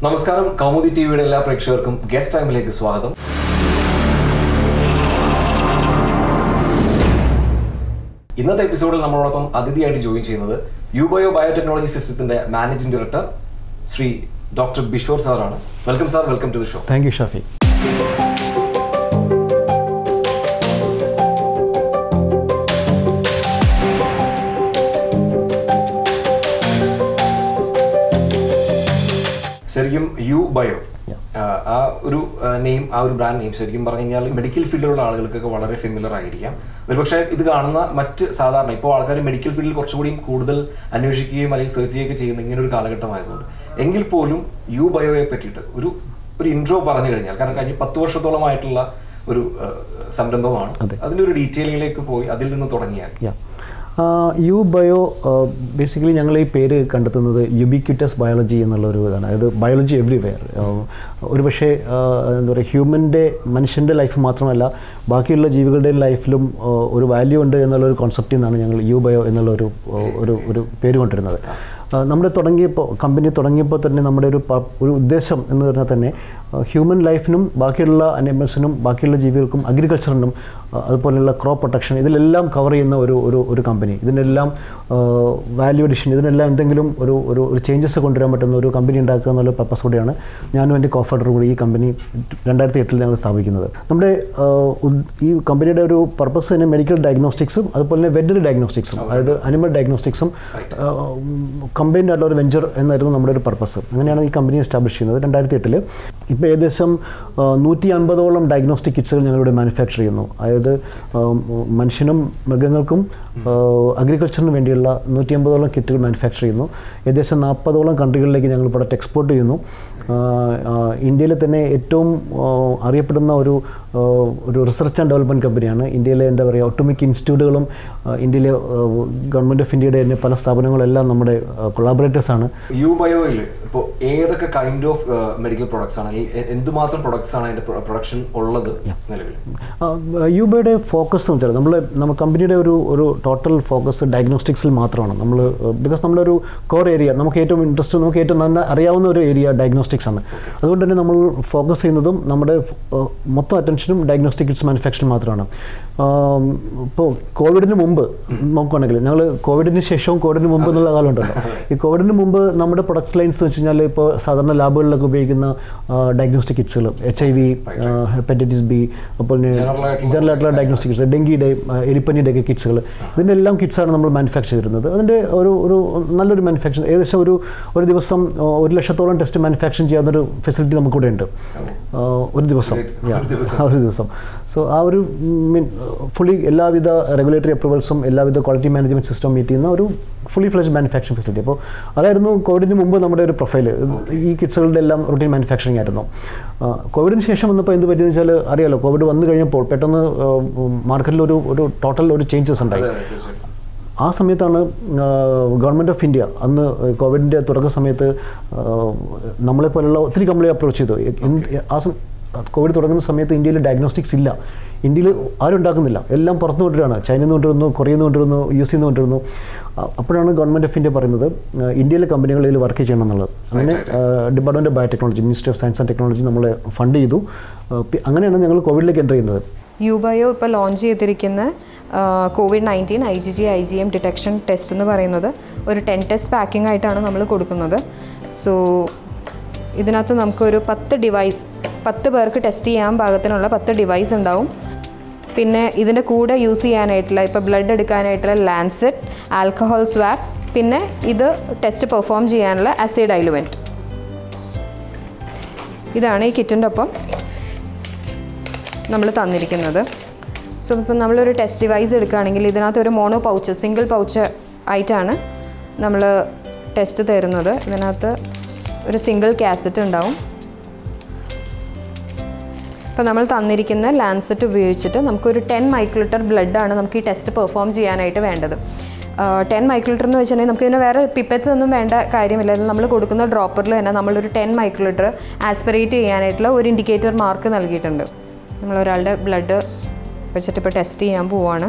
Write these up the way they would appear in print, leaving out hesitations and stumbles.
നമസ്കാരം കൗമുദി ടിവിയുടെ എല്ലാ പ്രേക്ഷകർക്കും ഗസ്റ്റ് ടൈമിലേക്ക് സ്വാഗതം. ഇന്നത്തെ എപ്പിസോഡിൽ നമ്മളോടൊപ്പം അതിഥിയായിട്ട് ജോയിൻ ചെയ്യുന്നത് യൂബയോ ബയോടെക്നോളജി സിസ്റ്റത്തിന്റെ managing director Shri doctor Bishor സാറാണ്. Welcome sir, welcome to the show. Thank you Shafi. ശരിക്കും യൂബയോ ആ ഒരു നെയിം, ആ ഒരു ബ്രാൻഡ് നെയിം ശരിക്കും പറഞ്ഞു കഴിഞ്ഞാൽ മെഡിക്കൽ ഫീൽഡിലുള്ള ആളുകൾക്കൊക്കെ വളരെ ഫെമിലർ ആയിരിക്കാം. ഒരുപക്ഷെ ഇത് കാണുന്ന മറ്റ് സാധാരണ ഇപ്പോൾ ആൾക്കാർ മെഡിക്കൽ ഫീൽഡിൽ കുറച്ചുകൂടിയും കൂടുതൽ അന്വേഷിക്കുകയും അല്ലെങ്കിൽ സെർച്ച് ചെയ്യുകയൊക്കെ ചെയ്യുന്ന ഇങ്ങനെ ഒരു കാലഘട്ടമായതുകൊണ്ട് എങ്കിൽ പോലും യൂബയോയെ പറ്റിയിട്ട് ഒരു ഇൻട്രോ പറഞ്ഞു കഴിഞ്ഞാൽ, കാരണം കഴിഞ്ഞ 10 വർഷത്തോളമായിട്ടുള്ള ഒരു സംരംഭമാണ്, അതിൻ്റെ ഒരു ഡീറ്റെയിലിംഗിലേക്ക് പോയി അതിൽ നിന്ന് തുടങ്ങിയാൽ. യൂബയോ ബേസിക്കലി ഞങ്ങൾ ഈ പേര് കണ്ടെത്തുന്നത് യുബിക്വിറ്റസ് ബയോളജി എന്നുള്ളൊരു ഇതാണ്. അതായത് ബയോളജി എവ്രിവെയർ. ഒരുപക്ഷെ എന്താ പറയുക, മനുഷ്യൻ്റെ ലൈഫ് മാത്രമല്ല ബാക്കിയുള്ള ജീവികളുടെയും ലൈഫിലും ഒരു വാല്യൂ ഉണ്ട് എന്നുള്ളൊരു കോൺസെപ്റ്റിൽ നിന്നാണ് ഞങ്ങൾ യൂബയോ എന്നുള്ള ഒരു പേര് കൊണ്ടിരുന്നത്. നമ്മുടെ കമ്പനി തുടങ്ങിയപ്പോൾ തന്നെ നമ്മുടെ ഒരു ഉദ്ദേശം എന്ന് പറഞ്ഞാൽ തന്നെ ഹ്യൂമൻ ലൈഫിനും ബാക്കിയുള്ള അനിമൽസിനും ബാക്കിയുള്ള ജീവികൾക്കും അഗ്രികൾച്ചറിനും അതുപോലെയുള്ള ക്രോപ്പ് പ്രൊട്ടക്ഷൻ ഇതിലെല്ലാം കവർ ചെയ്യുന്ന ഒരു കമ്പനി. ഇതിനെല്ലാം വാല്യൂ അഡിഷൻ, ഇതിനെല്ലാം എന്തെങ്കിലും ഒരു ചേഞ്ചസ് കൊണ്ടുവരാൻ പറ്റുന്ന ഒരു കമ്പനി ഉണ്ടാക്കുക എന്നുള്ള പർപ്പസോടെയാണ് ഞാനും എൻ്റെ കോഫൗണ്ടറും കൂടി ഈ കമ്പനി 2008 ഞങ്ങൾ സ്ഥാപിക്കുന്നത്. നമ്മുടെ ഈ കമ്പനിയുടെ ഒരു പർപ്പസ് തന്നെ മെഡിക്കൽ ഡയഗ്നോസ്റ്റിക്സും അതുപോലെ തന്നെ വെറ്ററി ഡയഗ്നോസ്റ്റിക്സും, അതായത് അനിമൽ ഡയഗ്നോസ്റ്റിക്സും കമ്പൈൻഡ് ആയിട്ടുള്ള ഒരു വെഞ്ചർ എന്നായിരുന്നു നമ്മുടെ ഒരു പർപ്പസ്. അങ്ങനെയാണ് ഈ കമ്പനി എസ്റ്റാബ്ലിഷ് ചെയ്യുന്നത് 2008. ഇപ്പോൾ ഏകദേശം 150ഓളം ഡയഗ്നോസ്റ്റിക് കിറ്റ്സുകൾ ഞങ്ങളിവിടെ മാനുഫാക്ചർ ചെയ്യുന്നു. അതായത് മനുഷ്യനും മൃഗങ്ങൾക്കും അഗ്രികൾച്ചറിന് വേണ്ടിയുള്ള 150ഓളം കിറ്റുകൾ മാനുഫാക്ചർ ചെയ്യുന്നു. ഏകദേശം 40ഓളം കൺട്രികളിലേക്ക് ഞങ്ങൾ പ്രൊഡക്റ്റ് എക്സ്പോർട്ട് ചെയ്യുന്നു. ഇന്ത്യയിലെ തന്നെ ഏറ്റവും അറിയപ്പെടുന്ന ഒരു റിസർച്ച് ആൻഡ് ഡെവലപ്മെൻറ്റ് കമ്പനിയാണ്. ഇന്ത്യയിലെ എന്താ പറയുക, ഒട്ടുമിക്ക ഇൻസ്റ്റിറ്റ്യൂട്ടുകളും ഇന്ത്യയിലെ ഗവൺമെൻറ് ഓഫ് ഇന്ത്യയുടെ തന്നെ പല സ്ഥാപനങ്ങളെല്ലാം നമ്മുടെ കൊളാബറേറ്റേഴ്സാണ്. യൂബയോയിൽ ഇപ്പോൾ ഏതൊക്കെ കൈൻഡ് ഓഫ് മെഡിക്കൽ പ്രൊഡക്ട്സ് ആണ്, എന്തുമാത്രം പ്രൊഡക്ട്സ് ആണ് അതിൻ്റെ പ്രൊഡക്ഷൻ ഉള്ളത് നിലവിൽ? യൂബയോയുടെ ഫോക്കസ് എന്ന് വെച്ചാൽ നമ്മുടെ കമ്പനിയുടെ ഒരു ടോട്ടൽ ഫോക്കസ് ഡയഗ്നോസ്റ്റിക്സിൽ മാത്രമാണ്. ബിക്കോസ് നമ്മുടെ ഒരു കോർ ഏരിയ, നമുക്ക് ഏറ്റവും ഇൻട്രസ്റ്റ്, നമുക്ക് ഏറ്റവും നല്ല അറിയാവുന്ന ഒരു ഏരിയ ഡയഗ്നോസ്റ്റിക്സ് ആണ്. അതുകൊണ്ട് തന്നെ നമ്മൾ ഫോക്കസ് ചെയ്യുന്നതും നമ്മുടെ മൊത്തം അറ്റൻഷനും ഡയഗ്നോസ്റ്റിക് കിറ്റ്സ് മാനുഫാക്ചറിംഗ് മാത്രമാണ്. ഇപ്പോൾ കോവിഡിന് മുമ്പ് നോക്കുകയാണെങ്കിൽ, ഞങ്ങൾ കോവിഡിന് ശേഷവും കോവിഡിന് മുമ്പ് എന്നുള്ള കാലമുണ്ടല്ലോ. ഈ കോവിഡിന് മുമ്പ് നമ്മുടെ പ്രൊഡക്ട്സ് ലൈൻസ് വെച്ച് കഴിഞ്ഞാൽ ഇപ്പോൾ സാധാരണ ലാബുകളിലൊക്കെ ഉപയോഗിക്കുന്ന ഡയഗ്നോസ്റ്റിക് കിറ്റ്സുകൾ, HIV, ഹെപ്പറ്റൈറ്റിസ് B, അപ്പോൾ ജനറൽ ആയിട്ടുള്ള ഡയഗ്നോസ്റ്റിക് കിറ്റ്സ്, ഡെങ്കിയുടെ, എലിപ്പനിയുടെ ഒക്കെ കിറ്റ്സുകൾ, ഇതിൻ്റെ എല്ലാം കിറ്റ്സാണ് നമ്മൾ മാനുഫാക്ചർ ചെയ്തിരുന്നത്. അതിൻ്റെ ഒരു നല്ലൊരു മാനുഫാക്ചറിങ്, ഏകദേശം ഒരു ദിവസം 1 ലക്ഷത്തോളം ടെസ്റ്റ് മാനുഫാക്ചർ ചെയ്യാവുന്നൊരു ഫെസിലിറ്റി നമുക്കിവിടെ ഉണ്ട് ഒരു ദിവസം. സോ ആ ഒരു ഫുള്ളി എല്ലാവിധ റെഗുലേറ്ററി അപ്രൂവൽസും എല്ലാവിധ ക്വാളിറ്റി മാനേജ്മെൻറ്റ് സിസ്റ്റം മീറ്റ് ചെയ്യുന്ന ഒരു ഫുള്ളി ഫ്ലെഡ്ജ് മാനുഫാക്ചറിങ് ഫെസിലിറ്റി. അപ്പോൾ അതായിരുന്നു കോവിഡിന് മുമ്പ് നമ്മുടെ ഒരു പ്രൊഫൈൽ. ഈ കിറ്റ്സുകളുടെ എല്ലാം റൂട്ടീൻ മാനുഫാക്ചറിങ് ആയിരുന്നു. കോവിഡിന് ശേഷം വന്നപ്പോൾ എന്ത് പറ്റിയെന്ന് വെച്ചാൽ അറിയാലോ, കോവിഡ് വന്നു കഴിഞ്ഞപ്പോൾ പെട്ടെന്ന് മാർക്കറ്റിൽ ഒരു ടോട്ടൽ ഒരു ചേഞ്ചസ് ഉണ്ടായി. ആ സമയത്താണ് ഗവൺമെൻറ് ഓഫ് ഇന്ത്യ അന്ന് കോവിഡിൻ്റെ തുടക്ക സമയത്ത് നമ്മളെപ്പോലുള്ള ഒത്തിരി കമ്പനി അപ്രോച്ച് ചെയ്തു. കോവിഡ് തുടങ്ങുന്ന സമയത്ത് ഇന്ത്യയിൽ ഡയഗ്നോസ്റ്റിക്സ് ഇല്ല. ഇന്ത്യയിൽ ആരും ഉണ്ടാക്കുന്നില്ല, എല്ലാം പുറത്തു കൊണ്ടുവരികയാണ്. ചൈനയിൽ നിന്ന് കൊണ്ടുവരുന്നു, കൊറിയയിൽ നിന്ന് കൊണ്ടുവരുന്നു, US നിന്ന് കൊണ്ടുവരുന്നു. അപ്പോഴാണ് ഗവൺമെൻറ് ഓഫ് ഇന്ത്യ പറയുന്നത് ഇന്ത്യയിലെ കമ്പനികൾ ഇതിൽ വർക്ക് ചെയ്യണം എന്നുള്ളത്. അങ്ങനെ department of biotechnology, ministry of science and technology നമ്മളെ ഫണ്ട് ചെയ്തു. അങ്ങനെയാണ് ഞങ്ങൾ കോവിഡിലേക്ക് എൻ്റർ ചെയ്യുന്നത്. യൂബയോ ഇപ്പോൾ ലോഞ്ച് ചെയ്തിരിക്കുന്ന COVID-19 IgG IgM detection test എന്ന് പറയുന്നത് ഒരു 10 ടെസ്റ്റ് പാക്കിംഗ് ആയിട്ടാണ് നമ്മൾ കൊടുക്കുന്നത്. സോ ഇതിനകത്ത് നമുക്കൊരു 10 പേർക്ക് ടെസ്റ്റ് ചെയ്യാൻ പാകത്തിനുള്ള 10 ഡിവൈസ് ഉണ്ടാവും. പിന്നെ ഇതിൻ്റെ കൂടെ യൂസ് ചെയ്യാനായിട്ടുള്ള, ഇപ്പോൾ ബ്ലഡ് എടുക്കാനായിട്ടുള്ള ലാൻസെറ്റ്, ആൽക്കഹോൾ സ്വാബ്, പിന്നെ ഇത് ടെസ്റ്റ് പെർഫോം ചെയ്യാനുള്ള അസിഡ് ഡൈലുവൻറ്റ്. ഇതാണ് ഈ കിറ്റിൻ്റെ ഒപ്പം നമ്മൾ തന്നിരിക്കുന്നത്. സോ ഇപ്പം നമ്മളൊരു ടെസ്റ്റ് ഡിവൈസ് എടുക്കുകയാണെങ്കിൽ ഇതിനകത്ത് ഒരു മോണോ പൗച്ച്, സിംഗിൾ പൗച്ച് ആയിട്ടാണ് നമ്മൾ ടെസ്റ്റ് തരുന്നത്. ഇതിനകത്ത് ഒരു സിംഗിൾ കാസറ്റ് ഉണ്ടാവും. അപ്പോൾ നമ്മൾ തന്നിരിക്കുന്ന ലാൻസെറ്റ് ഉപയോഗിച്ചിട്ട് നമുക്കൊരു 10 മൈക്രോലിറ്റർ ബ്ലഡാണ് നമുക്ക് ഈ ടെസ്റ്റ് പെർഫോം ചെയ്യാനായിട്ട് വേണ്ടത്. 10 മൈക്രോലിറ്റർ എന്ന് വെച്ചിട്ടുണ്ടെങ്കിൽ നമുക്കിതിന് വേറെ പിപ്പറ്റ്സ് ഒന്നും വേണ്ട കാര്യമില്ല. നമ്മൾ കൊടുക്കുന്ന ഡ്രോപ്പറിൽ തന്നെ നമ്മളൊരു 10 മൈക്രോലിറ്റർ ആസ്പിറേറ്റ് ചെയ്യാനായിട്ടുള്ള ഒരു ഇൻഡിക്കേറ്റർ മാർക്ക് നൽകിയിട്ടുണ്ട്. നമ്മളൊരാളുടെ ബ്ലഡ് വെച്ചിട്ട് ഇപ്പോൾ ടെസ്റ്റ് ചെയ്യാൻ പോവുകയാണ്.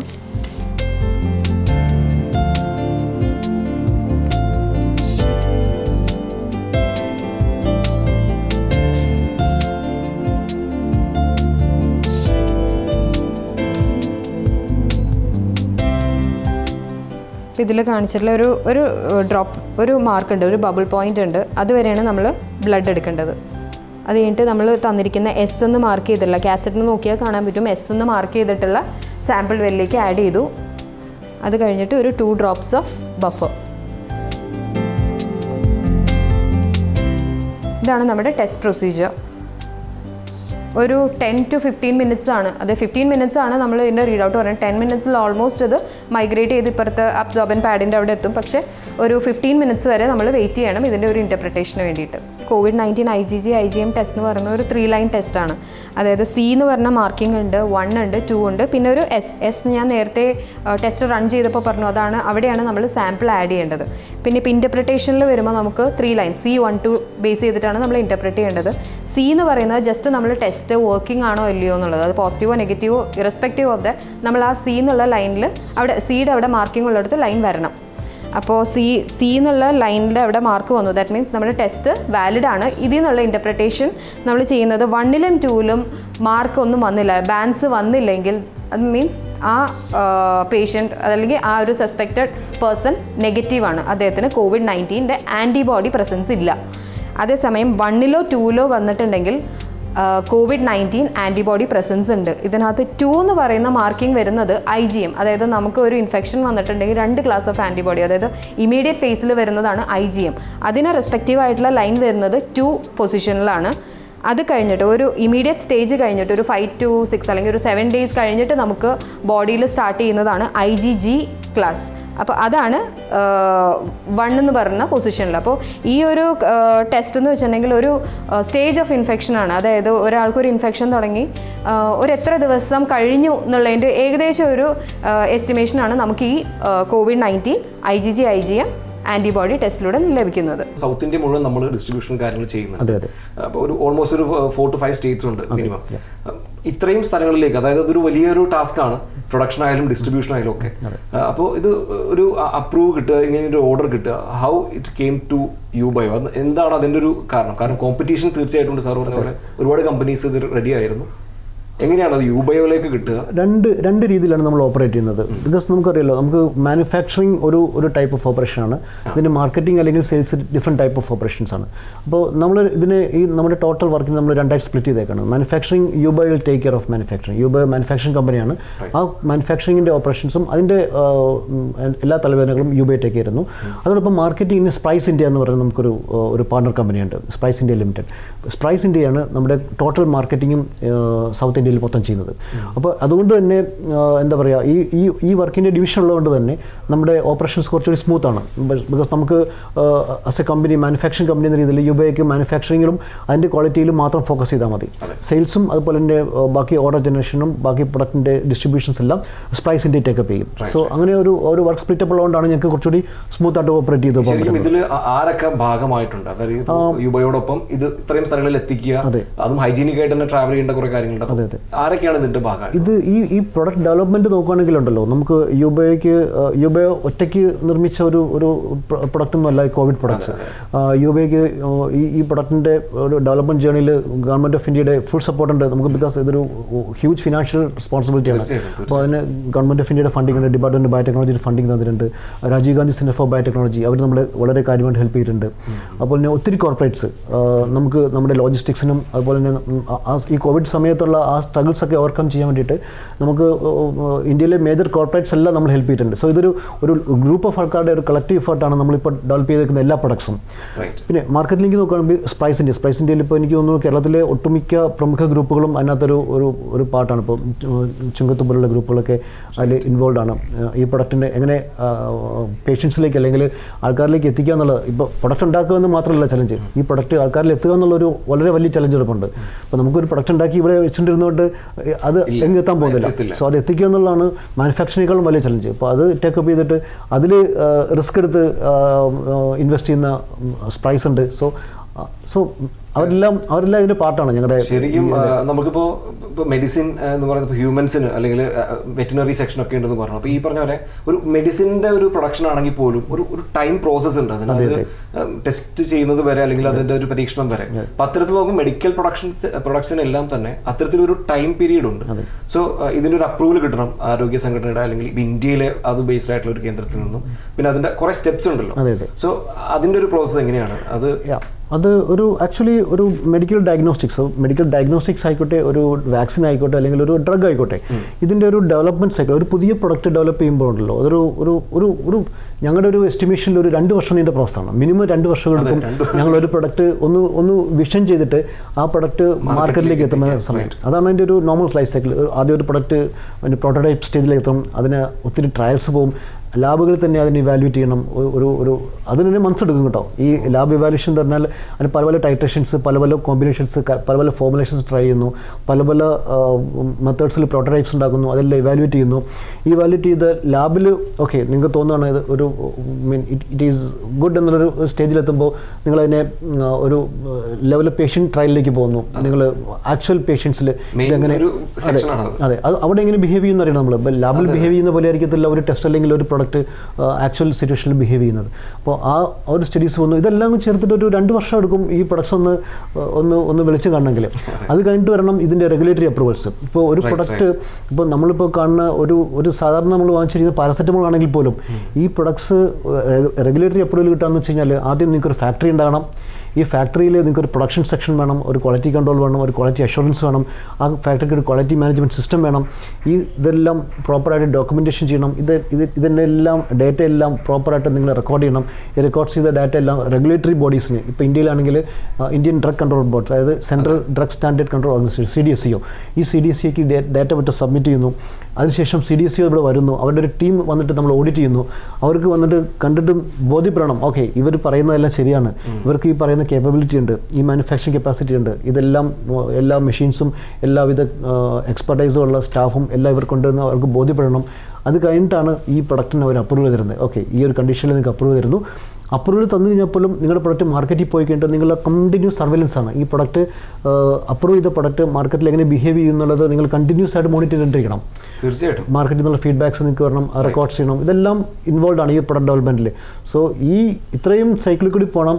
അപ്പോൾ ഇതിൽ കാണിച്ചിട്ടുള്ള ഒരു ഡ്രോപ്പ് ഒരു മാർക്കുണ്ട്, ഒരു ബബിൾ പോയിൻ്റ് ഉണ്ട്, അതുവരെയാണ് നമ്മൾ ബ്ലഡ് എടുക്കേണ്ടത്. അത് കഴിഞ്ഞിട്ട് നമ്മൾ തന്നിരിക്കുന്ന എസ് എന്ന് മാർക്ക് ചെയ്തിട്ടുള്ള കാസറ്റിന് നോക്കിയാൽ കാണാൻ പറ്റും, എസ് എന്ന് മാർക്ക് ചെയ്തിട്ടുള്ള സാമ്പിൾ വെല്ലിലേക്ക് ആഡ് ചെയ്തു. അത് കഴിഞ്ഞിട്ട് ഒരു 2 drops ഓഫ് ബഫർ. ഇതാണ് നമ്മുടെ ടെസ്റ്റ് പ്രൊസീജിയർ. ഒരു 10 to 15 minutes ആണ്. അത് 15 minutes ആണ് നമ്മൾ ഇതിൻ്റെ റീഡ് ഔട്ട് പറയുന്നത്. 10 minutes ഓൾമോസ്റ്റ് ഇത് മൈഗ്രേറ്റ് ചെയ്ത് ഇപ്പുറത്ത് അബ്സോർബൻ പാഡിൻ്റെ അവിടെ എത്തും. പക്ഷേ ഒരു 15 minutes വരെ നമ്മൾ വെയിറ്റ് ചെയ്യണം ഇതിൻ്റെ ഒരു ഇൻ്റർപ്രിട്ടേഷന് വേണ്ടിയിട്ട്. COVID-19 IgG IgM ടെസ്റ്റ് എന്ന് പറയുന്ന ഒരു 3 line ടെസ്റ്റാണ്. അതായത് സി എന്ന് പറഞ്ഞ മാർക്കിംഗ് ഉണ്ട്, 1 ഉണ്ട്, 2 ഉണ്ട്, പിന്നെ ഒരു എസ് ഞാൻ നേരത്തെ ടെസ്റ്റ് റൺ ചെയ്തപ്പോൾ പറഞ്ഞു, അവിടെയാണ് നമ്മൾ സാമ്പിൾ ആഡ് ചെയ്യേണ്ടത്. പിന്നെ ഇപ്പോൾ ഇൻ്റർപ്രിട്ടേഷനിൽ വരുമ്പോൾ നമുക്ക് 3 lines C1-2 ബേസ് ചെയ്തിട്ടാണ് നമ്മൾ ഇൻ്റർപ്രിറ്റ് ചെയ്യേണ്ടത്. സി എന്ന് പറയുന്നത് ജസ്റ്റ് നമ്മൾ ടെസ്റ്റ് വർക്കിംഗ് ആണോ ഇല്ലയോ എന്നുള്ളത്, അത് പോസിറ്റീവോ നെഗറ്റീവോ ഇറസ്പെക്റ്റീവ് ഓഫ് ദ നമ്മൾ ആ സി എന്നുള്ള ലൈനിൽ അവിടെ സിയുടെ അവിടെ മാർക്കിംഗ് ഉള്ളിടത്ത് ലൈൻ വരണം. അപ്പോൾ സി എന്നുള്ള ലൈനിൻ്റെ അവിടെ മാർക്ക് വന്നു, ദാറ്റ് മീൻസ് നമ്മുടെ ടെസ്റ്റ് വാലിഡ് ആണ്. ഇതിൽ നിന്നുള്ള ഇൻ്റർപ്രിട്ടേഷൻ നമ്മൾ ചെയ്യുന്നത് 1ലും 2ലും മാർക്ക് ഒന്നും വന്നില്ല, ബാൻസ് വന്നില്ലെങ്കിൽ അത് മീൻസ് ആ പേഷ്യൻറ്റ് അതല്ലെങ്കിൽ ആ ഒരു സസ്പെക്റ്റഡ് പേഴ്സൺ നെഗറ്റീവാണ്, അദ്ദേഹത്തിന് COVID-19 ആൻറ്റിബോഡി പ്രസൻസ് ഇല്ല. അതേസമയം 1ലോ 2ലോ വന്നിട്ടുണ്ടെങ്കിൽ COVID-19 ആൻറ്റിബോഡി പ്രസൻസ് ഉണ്ട്. ഇതിനകത്ത് 2 എന്ന് പറയുന്ന മാർക്കിംഗ് വരുന്നത് IgM, അതായത് നമുക്ക് ഒരു ഇൻഫെക്ഷൻ വന്നിട്ടുണ്ടെങ്കിൽ 2 ക്ലാസ് ഓഫ് ആൻറ്റിബോഡി, അതായത് ഇമീഡിയറ്റ് ഫേസിൽ വരുന്നതാണ് IgM. അതിന് റെസ്പെക്റ്റീവ് ആയിട്ടുള്ള ലൈൻ വരുന്നത് 2 പൊസിഷനിലാണ്. അത് കഴിഞ്ഞിട്ട് ഒരു ഇമീഡിയറ്റ് സ്റ്റേജ് കഴിഞ്ഞിട്ട് ഒരു 5 to 6 അല്ലെങ്കിൽ ഒരു 7 days കഴിഞ്ഞിട്ട് നമുക്ക് ബോഡിയിൽ സ്റ്റാർട്ട് ചെയ്യുന്നതാണ് IgG ക്ലാസ്. അപ്പോൾ അതാണ് 1 എന്ന് പറയുന്ന പൊസിഷനിൽ. അപ്പോൾ ഈ ഒരു ടെസ്റ്റ് എന്ന് വെച്ചിട്ടുണ്ടെങ്കിൽ ഒരു സ്റ്റേജ് ഓഫ് ഇൻഫെക്ഷനാണ്. അതായത് ഒരാൾക്കൊരു ഇൻഫെക്ഷൻ തുടങ്ങി ഒരു എത്ര ദിവസം കഴിഞ്ഞു എന്നുള്ളതിൻ്റെ ഏകദേശം ഒരു എസ്റ്റിമേഷനാണ് നമുക്ക് ഈ COVID-19 IgG IgM ആൻറ്റിബോഡി ടെസ്റ്റിലൂടെ ലഭിക്കുന്നത്. സൗത്ത് ഇന്ത്യ മുഴുവൻ നമ്മൾ ഡിസ്ട്രിബ്യൂഷൻ കാര്യങ്ങൾ ചെയ്യുന്നുണ്ട്. അപ്പോൾ ഒരു ഓൾമോസ്റ്റ് ഒരു 4 to 5 states ഉണ്ട് മിനിമം. ഇത്രയും സ്ഥലങ്ങളിലേക്ക്, അതായത് അതൊരു വലിയൊരു ടാസ്ക് ആണ്, പ്രൊഡക്ഷൻ ആയാലും ഡിസ്ട്രിബ്യൂഷൻ ആയാലും ഒക്കെ. അപ്പോൾ ഇത് ഒരു അപ്രൂവ് കിട്ടുക, ഇങ്ങനെ ഒരു ഓർഡർ കിട്ടുക, how it came to Ubio, എന്താണ് അതിൻ്റെ ഒരു കാരണം? കാരണം കോമ്പറ്റീഷൻ തീർച്ചയായിട്ടും ഉണ്ട്. സാർ പറഞ്ഞ പോലെ ഒരുപാട് കമ്പനീസ് ഇത് റെഡി ആയിരുന്നു. എങ്ങനെയാണ് അത് യുബയോയിലേക്ക് കിട്ടുക? രണ്ട് രീതിയിലാണ് നമ്മൾ ഓപ്പറേറ്റ് ചെയ്യുന്നത്. ബിക്കോസ് നമുക്കറിയാലോ, നമുക്ക് മാനുഫാക്ചറിങ് ഒരു ടൈപ്പ് ഓഫ് ഓപ്പറേഷനാണ്, ഇതിന് മാർക്കറ്റിംഗ് അല്ലെങ്കിൽ sales different type of operations ആണ്. അപ്പോൾ നമ്മൾ ഇതിന് നമ്മുടെ ടോട്ടൽ വർക്കിന് നമ്മൾ 2 ആയിട്ട് സ്പ്ലിറ്റ് ചെയ്തേക്കാണ്. Manufacturing Ubio will take care of manufacturing. Ubio manufacturing കമ്പനിയാണ്. ആ മാനുഫാക്ചറിങ്ങിൻ്റെ ഓപ്പറേഷൻസും അതിൻ്റെ എല്ലാ തലവേദനകളും യുബയോ ടേക്ക് ചെയ്യുന്നു. അതോടൊപ്പം മാർക്കറ്റിംഗിന് സ്പ്രൈസ് ഇന്ത്യ എന്ന് പറയുന്ന നമുക്കൊരു പാർട്ണർ കമ്പനിയുണ്ട്, സ്പ്രൈസ് ഇന്ത്യ ലിമിറ്റഡ്. സ്പ്രൈസ് ഇന്ത്യയാണ് നമ്മുടെ ടോട്ടൽ മാർക്കറ്റിങ്ങും സൗത്ത് ഇന്ത്യയിൽ മൊത്തം ചെയ്യുന്നത്. അപ്പോൾ അതുകൊണ്ട് തന്നെ എന്താ പറയുക, ഈ വർക്കിൻ്റെ ഡിവിഷൻ ഉള്ളതുകൊണ്ട് തന്നെ നമ്മുടെ ഓപ്പറേഷൻസ് കുറച്ചുകൂടി സ്മൂത്താണ്. ബിക്കോസ് നമുക്ക് as a company, manufacturing company എന്ന രീതിയിൽ യുബയോയ്ക്ക് മാനുഫാക്ചറിങ്ങിലും അതിൻ്റെ ക്വാളിറ്റിയിലും മാത്രം ഫോക്കസ് ചെയ്താൽ മതി. സെയിൽസും അതുപോലെ തന്നെ ബാക്കി ഓർഡർ ജനറേഷനും ബാക്കി പ്രൊഡക്റ്റിൻ്റെ ഡിസ്ട്രിബ്യൂഷൻസ് എല്ലാം സ്പ്രൈസ് ഇന്ത്യ ടേക്കപ്പ് ചെയ്യും. സോ അങ്ങനെ ഒരു വർക്ക് സ്പ്ലിറ്റ് അപ്പ് ഉള്ളതുകൊണ്ടാണ് ഞങ്ങൾക്ക് കുറച്ചുകൂടി സ്മൂത്ത് ആയിട്ട് ഓപ്പറേറ്റ് ചെയ്ത് പോകുന്നത്. ഇതിൽ ആരൊക്കെ ഭാഗമായിട്ടുണ്ട്? അതായത് യുബയോടൊപ്പം ഇത് ഇത്രയും സ്ഥലങ്ങളിൽ എത്തിക്കുക, അതും ഹൈജീനിക് ആയിട്ട് തന്നെ ട്രാവൽ ചെയ്യേണ്ട കുറേ കാര്യങ്ങളുണ്ട്. ആരൊക്കെയാണ് ഇതിന്റെ ഭാഗം? ഇത് ഈ പ്രൊഡക്റ്റ് ഡെവലപ്മെന്റ് നോക്കുകയാണെങ്കിലുണ്ടല്ലോ, നമുക്ക് യുബയോ ഒറ്റയ്ക്ക് നിർമ്മിച്ച ഒരു പ്രൊഡക്റ്റ് ഒന്നും അല്ല ഈ കോവിഡ് പ്രൊഡക്ട്സ്. യുബയോയ്ക്ക് ഈ പ്രൊഡക്റ്റിന്റെ ഒരു ഡെവലപ്മെന്റ് ജേർണിയിൽ ഗവൺമെന്റ് ഓഫ് ഇന്ത്യയുടെ ഫുൾ സപ്പോർട്ട് ഉണ്ട് നമുക്ക്. ബിക്കോസ് ഇതൊരു ഹ്യൂജ് ഫിനാൻഷ്യൽ റെസ്പോൺസിബിലിറ്റി ആണ്. അപ്പോൾ അതിന് ഗവൺമെന്റ് ഓഫ് ഇന്ത്യയുടെ ഫണ്ടിംഗ് ഉണ്ട്, ഡിപ്പാർട്ട്മെന്റ് ഓഫ് ബയോടെക്നോളജിയുടെ ഫണ്ടിംഗ് തന്നിട്ടുണ്ട്, Rajiv Gandhi centre for biotechnology അവർ നമ്മളെ വളരെ കാര്യമായിട്ട് ഹെൽപ്പ് ചെയ്തിട്ടുണ്ട്. അതുപോലെ തന്നെ ഒത്തിരി കോർപ്പറേറ്റ്സ് നമുക്ക് നമ്മുടെ ലോജിസ്റ്റിക്സിനും അതുപോലെ തന്നെ ഈ കോവിഡ് സമയത്തുള്ള ആ സ്ട്രഗിൾസ് ഒക്കെ ഓവർകം ചെയ്യാൻ വേണ്ടിയിട്ട് നമുക്ക് ഇന്ത്യയിലെ മേജർ കോർപ്പറേറ്റ്സ് എല്ലാം നമ്മൾ ഹെൽപ്പ് ചെയ്തിട്ടുണ്ട്. സോ ഇതൊരു ഗ്രൂപ്പ് ഓഫ് ആൾക്കാരുടെ ഒരു കളക്റ്റീവ് എഫേർട്ടാണ് നമ്മളിപ്പോൾ ഡെവലപ്പ് ചെയ്തിരിക്കുന്ന എല്ലാ പ്രൊഡക്ട്സും. പിന്നെ മാർക്കറ്റിലേക്ക് നോക്കുകയാണെങ്കിൽ സ്പ്രൈസ് ഇന്ത്യയിൽ ഇപ്പോൾ എനിക്ക് തോന്നുന്നു കേരളത്തിലെ ഒട്ടുമിക്ക പ്രമുഖ ഗ്രൂപ്പുകളും അതിനകത്തൊരു ഒരു പാർട്ടാണ്. ഇപ്പോൾ ചുങ്കത്ത് പോലുള്ള ഗ്രൂപ്പുകളൊക്കെ അതിൽ ഇൻവോൾവ് ആണ്. ഈ പ്രൊഡക്റ്റിൻ്റെ എങ്ങനെ പേഷ്യൻസിലേക്ക് അല്ലെങ്കിൽ ആൾക്കാരിലേക്ക് എത്തിക്കുക എന്നുള്ളത്, ഇപ്പോൾ പ്രൊഡക്റ്റ് ഉണ്ടാക്കുക എന്ന് മാത്രമല്ല ചലഞ്ച്, ഈ പ്രൊഡക്റ്റ് ആൾക്കാരിൽ എത്തുക എന്നുള്ളൊരു വളരെ വലിയ ചലഞ്ച് എടുപ്പുണ്ട്. അപ്പോൾ നമുക്കൊരു പ്രൊഡക്റ്റ് ഉണ്ടാക്കി ഇവിടെ വെച്ചിട്ടുണ്ടിരുന്നുകൊണ്ട് അത് എങ്ങെത്താൻ പോകുന്നില്ല. സോ അത് എത്തിക്കുക എന്നുള്ളതാണ് മാനുഫാക്ചറിനേക്കാളും വലിയ ചലഞ്ച്. അപ്പോൾ അത് ടേക്കപ്പ് ചെയ്തിട്ട് അതിൽ റിസ്ക് എടുത്ത് ഇൻവെസ്റ്റ് ചെയ്യുന്ന സ്പ്രൈസ് ഉണ്ട്. സോ സോ അവരെല്ലാം ഇതിൻ്റെ പാർട്ടാണ് ഞങ്ങളുടെ. ശരിക്കും നമുക്കിപ്പോൾ മെഡിസിൻ എന്ന് പറയുന്നത് ഹ്യൂമൻസിന് അല്ലെങ്കിൽ വെറ്റിനറി സെക്ഷൻ ഒക്കെ ഉണ്ടെന്ന് പറഞ്ഞു. അപ്പോൾ ഈ പറഞ്ഞ പോലെ ഒരു മെഡിസിൻ്റെ ഒരു പ്രൊഡക്ഷൻ ആണെങ്കിൽ പോലും ഒരു ടൈം പ്രോസസ്സ് ഉണ്ട് അതിന്. ടെസ്റ്റ് ചെയ്യുന്നത് വരെ അല്ലെങ്കിൽ അതിൻ്റെ ഒരു പരീക്ഷണം വരെ. അപ്പം അത്തരത്തിൽ നോക്കും മെഡിക്കൽ പ്രൊഡക്ഷനെല്ലാം തന്നെ അത്തരത്തിലൊരു ടൈം പീരീഡ് ഉണ്ട്. സോ ഇതിൻ്റെ ഒരു അപ്രൂവൽ കിട്ടണം ആരോഗ്യ സംഘടനയുടെ അല്ലെങ്കിൽ ഇന്ത്യയിലെ അത് ബേസ്ഡ് ആയിട്ടുള്ള ഒരു കേന്ദ്രത്തിൽ നിന്നും. പിന്നെ അതിൻ്റെ കുറേ സ്റ്റെപ്സ് ഉണ്ടല്ലോ. സോ അതിൻ്റെ ഒരു പ്രോസസ്സ് എങ്ങനെയാണ് അത് ആക്ച്വലി ഒരു മെഡിക്കൽ ഡയഗ്നോസ്റ്റിക്സ് ആയിക്കോട്ടെ, ഒരു വാക്സിൻ ആയിക്കോട്ടെ, അല്ലെങ്കിൽ ഒരു ഡ്രഗ് ആയിക്കോട്ടെ, ഇതിൻ്റെ ഒരു ഡെവലപ്മെൻറ്റ് സൈക്കിൾ, ഒരു പുതിയ പ്രൊഡക്റ്റ് ഡെവലപ്പ് ചെയ്യുമ്പോൾ ഉണ്ടല്ലോ, അതൊരു ഞങ്ങളുടെ ഒരു എസ്റ്റിമേഷനിൽ ഒരു 2 വർഷം നീണ്ട പ്രോസസ്സാണ്. മിനിമം 2 വർഷം എടുക്കും ഞങ്ങളൊരു പ്രൊഡക്റ്റ് ഒന്ന് വിഷൻ ചെയ്തിട്ട് ആ പ്രൊഡക്റ്റ് മാർക്കറ്റിലേക്ക് എത്തുന്ന സമയം. അതാണ് അതിൻ്റെ ഒരു നോർമൽ ലൈഫ് സൈക്കിൾ. ആദ്യം ഒരു പ്രൊഡക്റ്റ് അതിൻ്റെ പ്രോട്ടോടൈപ്പ് സ്റ്റേജിലേക്ക് എത്തും, അതിന് ഒത്തിരി ട്രയൽസ് പോകും, ലാബുകളിൽ തന്നെ അതിന് ഇവാലുവേറ്റ് ചെയ്യണം. അതിന് തന്നെ മന്ത്സ് എടുക്കും കേട്ടോ. ഈ ലാബ് ഇവാലുവേഷൻ എന്ന് പറഞ്ഞാൽ അതിന് പല ടൈട്രേഷൻസ്, പല കോമ്പിനേഷൻസ്, പല ഫോർമുലേഷൻസ് ട്രൈ ചെയ്യുന്നു, പല മെത്തേഡ്സിൽ പ്രോട്ടോടൈപ്സ് ഉണ്ടാക്കുന്നു, അതെല്ലാം ഇവാലുവേറ്റ് ചെയ്യുന്നു. ഇവാലുവേറ്റ് ചെയ്ത് ലാബിൽ ഓക്കെ നിങ്ങൾക്ക് തോന്നുകയാണ് ഇത് ഒരു ഇറ്റ് ഈസ് ഗുഡ് എന്നുള്ളൊരു സ്റ്റേജിലെത്തുമ്പോൾ നിങ്ങളതിനെ ഒരു ലെവൽ പേഷ്യൻറ്റ് ട്രയലിലേക്ക് പോകുന്നു. നിങ്ങൾ ആക്ച്വൽ പേഷ്യൻസിൽ ഇതെങ്ങനെ അതെ അവിടെ എങ്ങനെ ബിഹേവ് ചെയ്യുന്ന അറിയണം. നമ്മൾ ലാബിൽ ബിഹേവ് ചെയ്യുന്ന പോലെ ആയിരിക്കത്തില്ല ഒരു ടെസ്റ്റ് അല്ലെങ്കിൽ ഒരു പ്രൊഡക്റ്റ് ആക്ച്വൽ സിറ്റുവേഷനിൽ ബിഹേവ് ചെയ്യുന്നത്. അപ്പോൾ ആ ഒരു സ്റ്റഡീസ് വന്നു. ഇതെല്ലാം ചേർത്തിട്ട് ഒരു 2 വർഷം എടുക്കും ഈ പ്രൊഡക്ട്സ് ഒന്ന് വിളിച്ച് കാണണമെങ്കിൽ. അത് കഴിഞ്ഞിട്ട് വരണം ഇതിൻ്റെ റെഗുലേറ്ററി അപ്രൂവൽസ്. ഇപ്പോൾ ഒരു പ്രൊഡക്റ്റ് ഇപ്പോൾ നമ്മളിപ്പോൾ കാണുന്ന ഒരു സാധാരണ നമ്മൾ വാങ്ങിച്ചിരിക്കുന്ന പാരസെറ്റമോൾ ആണെങ്കിൽ പോലും ഈ പ്രൊഡക്ട്സ് റെഗുലേറ്ററി അപ്രൂവൽ കിട്ടാമെന്ന് വെച്ച് കഴിഞ്ഞാൽ ആദ്യം നിങ്ങൾക്കൊരു ഫാക്ടറി ഉണ്ടാകണം. ഈ ഫാക്ടറിയിൽ നിങ്ങൾക്കൊരു പ്രൊഡക്ഷൻ സെക്ഷൻ വേണം, ഒരു ക്വാളിറ്റി കൺട്രോൾ വേണം, ഒരു ക്വാളിറ്റി അഷുറൻസ് വേണം, ആ ഫാക്ടറിക്ക് ഒരു ക്വാളിറ്റി മാനേജ്മെൻറ്റ് സിസ്റ്റം വേണം. ഇതെല്ലാം പ്രോപ്പറായിട്ട് ഡോക്യുമെൻറ്റേഷൻ ചെയ്യണം. ഇതിനെല്ലാം ഡേറ്റ എല്ലാം പ്രോപ്പറായിട്ട് നിങ്ങൾ റെക്കോർഡ് ചെയ്യണം. ഈ റെക്കോർഡ് ചെയ്ത ഡാറ്റ എല്ലാം റെഗുലേറ്ററി ബോഡീസിന്, ഇപ്പോൾ ഇന്ത്യയിലാണെങ്കിൽ ഇന്ത്യൻ ഡ്രഗ് കൺട്രോൾ ബോർഡ്, അതായത് central drug standard control organisation CDSCO, ഈ CDSCOക്ക് ഡാറ്റ പറ്റി സബ്മിറ്റ് ചെയ്യുന്നു. അതിനുശേഷം CDSCO ഇവിടെ വരുന്നു, അവരുടെ ഒരു ടീം വന്നിട്ട് നമ്മൾ ഓഡിറ്റ് ചെയ്യുന്നു. അവർക്ക് വന്നിട്ട് കണ്ടിട്ടും ബോധ്യപ്പെടണം ഓക്കെ ഇവർ പറയുന്നതെല്ലാം ശരിയാണ്, ഇവർക്ക് ഈ പറയുന്ന കേപ്പബിലിറ്റി ഉണ്ട്, ഈ മാനുഫാക്ചറിങ് കപ്പാസിറ്റി ഉണ്ട്, ഇതെല്ലാം എല്ലാ മെഷീൻസും എല്ലാവിധ എക്സ്പെർട്ടൈസും ഉള്ള സ്റ്റാഫും എല്ലാം ഇവർക്കുണ്ടെന്ന് അവർക്ക് ബോധ്യപ്പെടണം. അത് കഴിഞ്ഞിട്ടാണ് ഈ പ്രൊഡക്റ്റിന് അവർ അപ്രൂവ് തരുന്നത്. ഓക്കെ ഈ ഒരു കണ്ടീഷനിൽ നിങ്ങൾക്ക് അപ്രൂവ് തരുന്നു. അപ്രൂവൽ തന്നു കഴിഞ്ഞപ്പോഴും നിങ്ങളുടെ പ്രൊഡക്റ്റ് മാർക്കറ്റിൽ പോയി കഴിഞ്ഞിട്ട് നിങ്ങളുടെ കണ്ടിന്യൂസ് സർവൈലൻസ് ആണ്. ഈ പ്രൊഡക്റ്റ് അപ്രൂവ് ചെയ്ത പ്രൊഡക്റ്റ് മാർക്കറ്റിൽ എങ്ങനെ ബിഹേവ് ചെയ്യുന്നുള്ളത് നിങ്ങൾ കണ്ടിന്യൂസ് ആയിട്ട് മോണിറ്റർ ചെയ്തിരിക്കണം. തീർച്ചയായിട്ടും മാർക്കറ്റിൽ നിന്നുള്ള ഫീഡ്ബാക്സ് നിങ്ങൾക്ക് വരണം, റെക്കോർഡ്സ് ചെയ്യണം. ഇതെല്ലാം ഇൻവോൾവ് ആണ് ഈ പ്രൊഡക്റ്റ് ഡെവലപ്മെൻറ്റിൽ. സോ ഈ ഇത്രയും സൈക്കിളിൽ കൂടി പോകണം.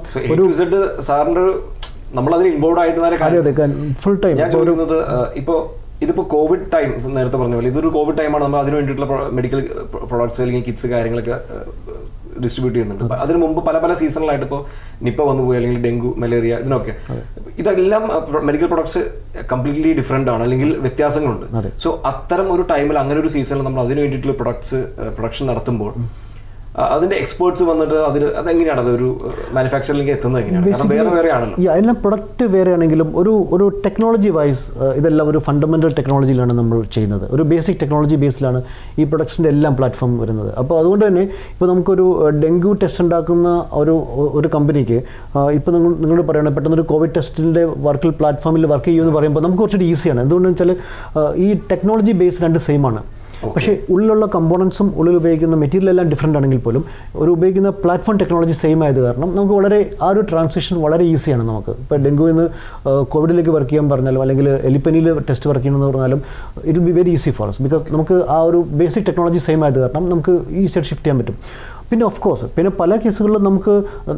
സാറിൻ്റെ നമ്മളതിൽ ഇൻവോൾവ് ആയിട്ട് ഫുൾ ടൈം. ഞാൻ ചോദിക്കുന്നത് ഇതിപ്പോൾ കോവിഡ് ടൈം നേരത്തെ പറഞ്ഞ പോലെ ഇതൊരു കോവിഡ് ടൈമാണ്. നമ്മൾ അതിന് വേണ്ടിയിട്ടുള്ള മെഡിക്കൽ പ്രൊഡക്ട്സ് അല്ലെങ്കിൽ കിറ്റ്സ് കാര്യങ്ങളൊക്കെ ഡിസ്ട്രിബ്യൂട്ട് ചെയ്യുന്നുണ്ട്. അതിന് മുമ്പ് പല സീസണിലായിട്ട് ഇപ്പോൾ നിപ്പ വന്നു പോയി അല്ലെങ്കിൽ ഡെങ്കു, മലേറിയ, ഇതിനൊക്കെ ഇതെല്ലാം മെഡിക്കൽ പ്രൊഡക്ട്സ് കംപ്ലീറ്റ്ലി ഡിഫറെൻ്റ് ആണ് അല്ലെങ്കിൽ വ്യത്യാസങ്ങളുണ്ട്. സോ അത്തരം ഒരു ടൈമിൽ അങ്ങനെ ഒരു സീസണിൽ നമ്മൾ അതിന് വേണ്ടിയിട്ടുള്ള പ്രൊഡക്ഷൻ നടത്തുമ്പോൾ അതിന്റെ എക്സ്പേർട്സ് വന്നിട്ട് അതെങ്ങനെയാണ് അതൊരു മാനുഫാക്ചറിലേക്ക് എത്തുന്നത് എങ്ങനെയാണ്? വേറെ ആണല്ലോ എല്ലാം പ്രൊഡക്റ്റ് വേറെ ആണെങ്കിലും ഒരു ടെക്നോളജി വൈസ് ഇതെല്ലാം ഒരു ഫണ്ടമെന്റൽ ടെക്നോളജിയിലാണ് നമ്മൾ ചെയ്യുന്നത്. ഒരു ബേസിക് ടെക്നോളജി ബേസിലാണ് ഈ പ്രൊഡക്ട്സിൻ്റെ എല്ലാം പ്ലാറ്റ്ഫോം വരുന്നത്. അപ്പോൾ അതുകൊണ്ട് തന്നെ ഇപ്പോൾ നമുക്കൊരു ഡെങ്കു ടെസ്റ്റ് ഉണ്ടാക്കുന്ന ഒരു കമ്പനിക്ക് ഇപ്പോൾ നിങ്ങൾ പറയുന്നത് പെട്ടെന്നൊരു കോവിഡ് ടെസ്റ്റിൻ്റെ വർക്കിൽ പ്ലാറ്റ്ഫോമിൽ വർക്ക് ചെയ്യുമെന്ന് പറയുമ്പോൾ നമുക്ക് കുറച്ചുകൂടി ഈസിയാണ്. എന്തുകൊണ്ടെന്ന് വെച്ചാൽ ഈ ടെക്നോളജി ബേസ് രണ്ട് സെയിം ആണ്. പക്ഷേ ഉള്ളിലുള്ള കമ്പോണൻസും ഉള്ളിൽ ഉപയോഗിക്കുന്ന മെറ്റീരിയൽ എല്ലാം ഡിഫറെൻ്റ് ആണെങ്കിൽ പോലും ഒരു ഉപയോഗിക്കുന്ന പ്ലാറ്റ്ഫോം ടെക്നോളജി സെയിം ആയത് കാരണം നമുക്ക് വളരെ ആ ഒരു ട്രാൻസിഷൻ വളരെ ഈസിയാണ്. നമുക്ക് ഇപ്പോൾ ഡെങ്കുവിൽ നിന്ന് കോവിഡിലേക്ക് വർക്ക് ചെയ്യാൻ പറഞ്ഞാലും അല്ലെങ്കിൽ എലിപ്പനിയിൽ ടെസ്റ്റ് വർക്ക് ചെയ്യണമെന്ന് പറഞ്ഞാലും it will be very easy for us because നമുക്ക് ആ ഒരു ബേസിക് ടെക്നോളജി സെയിം ആയത് കാരണം നമുക്ക് ഈസിയായിട്ട് ഷിഫ്റ്റ് ചെയ്യാൻ പറ്റും. പിന്നെ ഓഫ് കോഴ്സ് പിന്നെ പല കേസുകളിലും നമുക്ക്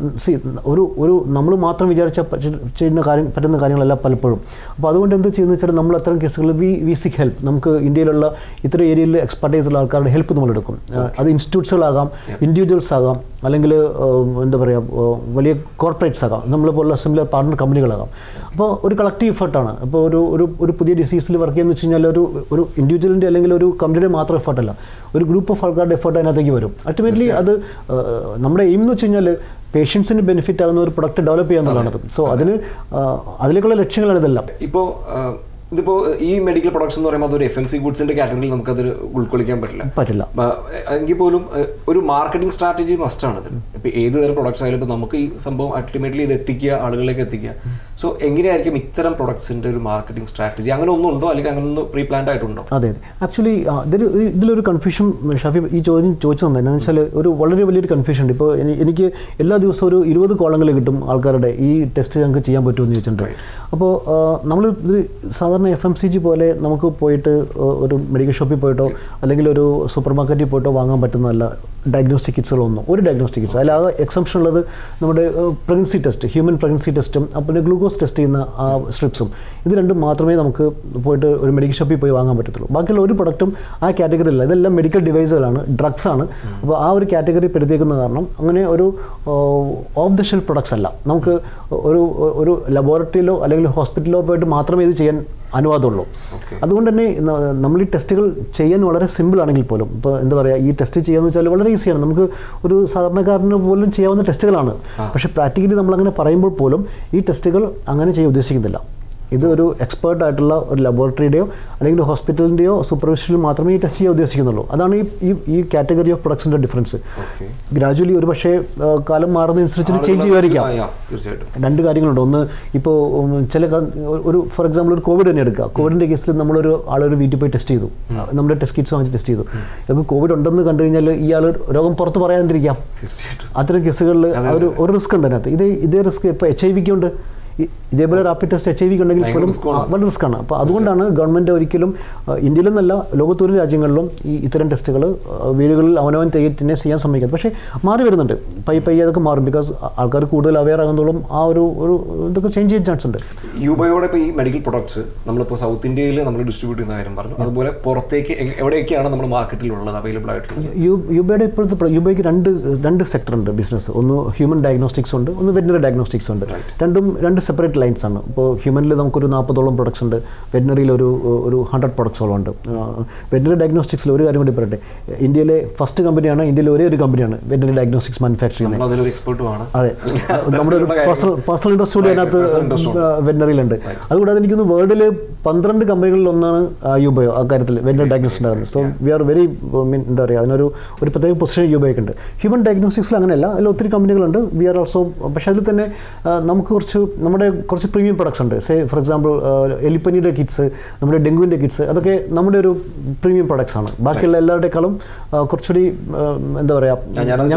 ഒരു നമ്മൾ മാത്രം വിചാരിച്ച പറ്റുന്ന കാര്യങ്ങളല്ല പലപ്പോഴും. അപ്പോൾ അതുകൊണ്ട് എന്ത് ചെയ്യുന്നത് വെച്ചാൽ നമ്മൾ അത്തരം കേസുകളിൽ വി സിക്ക് ഹെൽപ്പ്. നമുക്ക് ഇന്ത്യയിലുള്ള ഇത്ര ഏരിയയിൽ എക്സ്പെർട്ടൈസ് ഉള്ള ആൾക്കാരുടെ ഹെൽപ്പ് നമ്മളെടുക്കും. അത് ഇൻസ്റ്റിറ്റ്യൂട്ട്സുകളാകാം, ഇൻഡിവിജ്വൽസ് ആകാം, അല്ലെങ്കിൽ എന്താ പറയുക വലിയ കോർപ്പറേറ്റ്സ് ആകാം, നമ്മളെപ്പോലുള്ള സിമിലർ പാർട്ണർ കമ്പനികളാകാം. അപ്പോൾ ഒരു കളക്റ്റീവ് എഫർട്ടാണ്. അപ്പോൾ ഒരു പുതിയ ഡിസീസിൽ വർക്ക് ചെയ്യുന്ന വെച്ച് കഴിഞ്ഞാൽ ഒരു ഇൻഡിവിജ്വലിൻ്റെ അല്ലെങ്കിൽ ഒരു കമ്പനിയുടെ മാത്രം എഫർട്ടല്ല, ഒരു ഗ്രൂപ്പ് ഓഫ് ആൾക്കാരുടെ എഫർട്ട് അതിനകത്തേക്ക് വരും. അൾട്ടിമേറ്റ്ലി അത് നമ്മുടെ എയിം എന്ന് വെച്ച് കഴിഞ്ഞാൽ പേഷ്യൻസിന് ബെനിഫിറ്റ് ആകുന്ന ഒരു പ്രൊഡക്റ്റ് ഡെവലപ്പ് ചെയ്യാന്നുള്ളതാണ്. സോ അതിലേക്കുള്ള ലക്ഷ്യങ്ങളാണ് ഇതെല്ലാം. ഇപ്പോൾ ഇതിപ്പോൾ ഈ മെഡിക്കൽ പ്രൊഡക്ട്സ് എന്ന് പറയുമ്പോൾ അതൊരു FMC ഗുഡ്സിന്റെ കാറ്റഗറിയിൽ നമുക്കത് ഉൾക്കൊള്ളിക്കാൻ പറ്റില്ല. എങ്കിൽ പോലും ഒരു മാർക്കറ്റിംഗ് സ്ട്രാറ്റജി മസ്റ്റാണ് ഇതിൽ. ഇപ്പോൾ ഏത് തരം പ്രൊഡക്ട്സ് ആയാലും ഇപ്പോൾ നമുക്ക് ഈ സംഭവം അൾട്ടിമേറ്റ്ലി ഇത് എത്തിക്കുക, ആളുകളിലേക്ക് എത്തിക്കുക. സോ എങ്ങനെയായിരിക്കും ഇത്തരം പ്രൊഡക്ട്സിന്റെ ഒരു മാർക്കറ്റിംഗ് സ്ട്രാറ്റജി? അങ്ങനെ ഒന്നും ഉണ്ടോ, അല്ലെങ്കിൽ അങ്ങനെ ഒന്ന് പ്രീ പ്ലാൻഡ് ആയിട്ടുണ്ടോ? അതെ അതെ, ആക്ച്വലി ഇതിലൊരു കൺഫ്യൂഷൻ ഷഫീ ഈ ചോദ്യം ചോദിച്ചത് എന്താണെന്ന് വെച്ചാൽ ഒരു വളരെ വലിയൊരു കൺഫ്യൂഷൻ ഉണ്ട്. ഇപ്പോൾ എനിക്ക് എല്ലാ ദിവസവും ഒരു 20 കോളങ്ങൾ കിട്ടും ആൾക്കാരുടെ ഈ ടെസ്റ്റ് ഞങ്ങൾക്ക് ചെയ്യാൻ പറ്റുമെന്ന് ചോദിച്ചിട്ടുണ്ട്. അപ്പോൾ നമ്മൾ ഇത് സാധാരണ FMCG പോലെ നമുക്ക് പോയിട്ട് ഒരു മെഡിക്കൽ ഷോപ്പിൽ പോയിട്ടോ അല്ലെങ്കിൽ ഒരു സൂപ്പർ മാർക്കറ്റിൽ പോയിട്ടോ വാങ്ങാൻ പറ്റുന്നതല്ല ഡയഗ്നോസ്റ്റിക് കിറ്റ്സുകളൊന്നും. ഒരു ഡയഗ്നോസ്റ്റിക് കിറ്റ്സ് അല്ലാതെ എക്സംഷൻ ഉള്ളത് നമ്മുടെ പ്രഗ്നൻസി ടെസ്റ്റ്, ഹ്യൂമൻ പ്രഗ്നൻസി ടെസ്റ്റും പിന്നെ ഗ്ലൂക്കോസ് ടെസ്റ്റ് ചെയ്യുന്ന ആ സ്ട്രിപ്സും, ഇത് രണ്ടും മാത്രമേ നമുക്ക് പോയിട്ട് ഒരു മെഡിക്കൽ ഷോപ്പിൽ പോയി വാങ്ങാൻ പറ്റത്തുള്ളൂ. ബാക്കിയുള്ള ഒരു പ്രൊഡക്റ്റും ആ കാറ്റഗറിയില്ല. ഇതെല്ലാം മെഡിക്കൽ ഡിവൈസുകളാണ്, ഡ്രഗ്സാണ്. അപ്പോൾ ആ ഒരു കാറ്റഗറി പെടുത്തിയേക്കുന്ന കാരണം അങ്ങനെ ഒരു ഓഫ് ദ ഷെൽഫ് പ്രൊഡക്ട്സ് അല്ല. നമുക്ക് ഒരു ലബോറട്ടറിയിലോ അല്ലെങ്കിൽ ഹോസ്പിറ്റലിലോ പോയിട്ട് മാത്രമേ ഇത് ചെയ്യാൻ അനുവാദമുള്ളൂ. അതുകൊണ്ട് തന്നെ നമ്മൾ ഈ ടെസ്റ്റുകൾ ചെയ്യാൻ വളരെ സിമ്പിൾ ആണെങ്കിൽ പോലും, ഇപ്പോൾ എന്താ പറയുക, ഈ ടെസ്റ്റ് ചെയ്യാന്ന് വെച്ചാൽ വളരെ ഈസിയാണ്. നമുക്ക് ഒരു സാധാരണക്കാരന് പോലും ചെയ്യാവുന്ന ടെസ്റ്റുകളാണ്. പക്ഷേ പ്രാക്ടിക്കലി നമ്മളങ്ങനെ പറയുമ്പോൾ പോലും ഈ ടെസ്റ്റുകൾ അങ്ങനെ ചെയ്യാൻ ഉദ്ദേശിക്കുന്നില്ല. ഇത് ഒരു എക്സ്പേർട്ട് ആയിട്ടുള്ള ഒരു ലബോറട്ടറിയുടെയോ അല്ലെങ്കിൽ ഹോസ്പിറ്റലിൻ്റെയോ സൂപ്പർവിഷനിൽ മാത്രമേ ഈ ടെസ്റ്റ് ചെയ്യാൻ ഉദ്ദേശിക്കുന്നുള്ളൂ. അതാണ് ഈ കാറ്റഗറി ഓഫ് പ്രൊഡക്ട്സിൻ്റെ ഡിഫറൻസ്. ഗ്രാജുവലി ഒരു പക്ഷേ കാലം മാറുന്നതനുസരിച്ച് ചേഞ്ച് ചെയ്യുമായിരിക്കാം. രണ്ട് കാര്യങ്ങളുണ്ട്. ഒന്ന്, ഇപ്പോൾ ഒരു ഫോർ എക്സാമ്പിൾ ഒരു കോവിഡ് തന്നെ എടുക്കുക. കോവിഡിൻ്റെ കേസിൽ നമ്മളൊരു ആളൊരു വീട്ടിൽ പോയി ടെസ്റ്റ് ചെയ്തു, നമ്മുടെ ടെസ്റ്റ് കിറ്റ്സ് വാങ്ങിച്ച് ടെസ്റ്റ് ചെയ്തു. നമുക്ക് കോവിഡ് ഉണ്ടെന്ന് കണ്ടു കഴിഞ്ഞാൽ ഇയാൾ രോഗം പുറത്ത് പറയാതിരിക്കാം. അത്തരം കേസുകളിൽ ഒരു റിസ്ക് ഉണ്ട് അതിനകത്ത്. ഇതേ റിസ്ക് ഇപ്പോൾ HIV ഉണ്ട്. ഇതേപോലെ റാപ്പിഡ് ടെസ്റ്റ് HIV ഉണ്ടെങ്കിൽ പോലും വളരെ റിസ്ക്കാണ്. അപ്പോൾ അതുകൊണ്ടാണ് ഗവൺമെൻറ് ഒരിക്കലും ഇന്ത്യയിലെന്നല്ല ലോകത്തൊരു രാജ്യങ്ങളിലും ഇത്തരം ടെസ്റ്റുകൾ വീടുകളിൽ അവനവൻ തന്നെ ചെയ്യാൻ സമ്മതിക്കുന്നത്. പക്ഷേ മാറി വരുന്നുണ്ട്, പയ്യെ അതൊക്കെ മാറും. ബിക്കോസ് ആൾക്കാർ കൂടുതൽ അവെയർ ആകുന്നതോളം ആ ഒരു ഇതൊക്കെ ചേഞ്ച് ചെയ്യാൻ ചാൻസ് ഉണ്ട്. യൂബയോടെ ഇപ്പോൾ ഈ മെഡിക്കൽ പ്രൊഡക്ട്സ് നമ്മളിപ്പോൾ സൗത്ത് ഇന്ത്യയിൽ നമ്മൾ ഡിസ്ട്രിബ്യൂട്ട് ചെയ്യുന്ന കാര്യം പറഞ്ഞു, അതുപോലെ പുറത്തേക്ക് എവിടെയൊക്കെയാണ് നമ്മൾ മാർക്കറ്റിലുള്ളത് അവൈലബിൾ ആയിട്ടുള്ളത്? യൂബയുടെ ഇപ്പോഴത്തെ യൂബയ്ക്ക് രണ്ട് സെക്ടർ ഉണ്ട് ബിസിനസ്. ഒന്ന് ഹ്യൂമൻ ഡയഗ്നോസ്റ്റിക്സ് ഉണ്ട്, ഒന്ന് വെറ്റിനറി ഡയഗ്നോസ്റ്റിക്സ് ഉണ്ട്. രണ്ട് സെപ്പറേറ്റ് ലൈൻസ് ആണ്. ഇപ്പോൾ ഹ്യൂമനിൽ നമുക്കൊരു 40ഓളം പ്രൊഡക്ട്സ് ഉണ്ട്, വെറ്റിനറിയിൽ ഒരു 100 പ്രൊഡക്ട്സോളം ഉണ്ട്. വെറ്റിനറി ഡയഗ്നോസ്റ്റിക്സിൽ ഒരു കാര്യം കൂടി പറയട്ടെ, ഇന്ത്യയിലെ ഫസ്റ്റ് കമ്പനിയാണ്, ഇന്ത്യയിലെ ഒരേ ഒരു കമ്പനിയാണ് വെറ്റിനറി ഡയഗ്നോസ്റ്റിക്സ് മാനുഫാക്ചർ ചെയ്യുന്നത്. അതെ, നമ്മുടെ ഒരു പേഴ്സണൽ ഇൻട്രസ്റ്റ് കൂടി അതിനകത്ത് വെറ്റിനറിയിലുണ്ട്. അതുകൂടാതെ എനിക്കൊന്ന് വേൾഡിൽ 12 കമ്പനികളിൽ ഒന്നാണ് യൂബയോ ആ കാര്യത്തിൽ വെറ്റിനറി ഡയഗ്നോസ്റ്റിക്സ് ഉണ്ടാകുന്നത്. സോ വി ആർ വെരി എന്താ പറയുക, അതിനൊരു പ്രത്യേക പൊസിഷൻ യൂബയോക്ക് ഉണ്ട്. ഹ്യൂമൻ ഡയഗ്നോസ്റ്റിക്സിൽ അങ്ങനെയല്ല, അതിൽ ഒത്തിരി കമ്പനികളുണ്ട്. വി ആർ ഓൾസോ, പക്ഷേ അതിൽ തന്നെ നമുക്ക് കുറച്ച് പ്രീമിയം പ്രൊഡക്ട്സ് ഉണ്ട്. സേ ഫോർ എക്സാമ്പിൾ എലിപ്പനിയുടെ കിറ്റ്സ്, നമ്മുടെ ഡെങ്കുവിൻ്റെ കിറ്റ്സ്, അതൊക്കെ നമ്മുടെ ഒരു പ്രീമിയം പ്രൊഡക്ട്സ് ആണ്. ബാക്കിയുള്ള എല്ലാവരുടെക്കാളും കുറച്ചുകൂടി എന്താ പറയുക,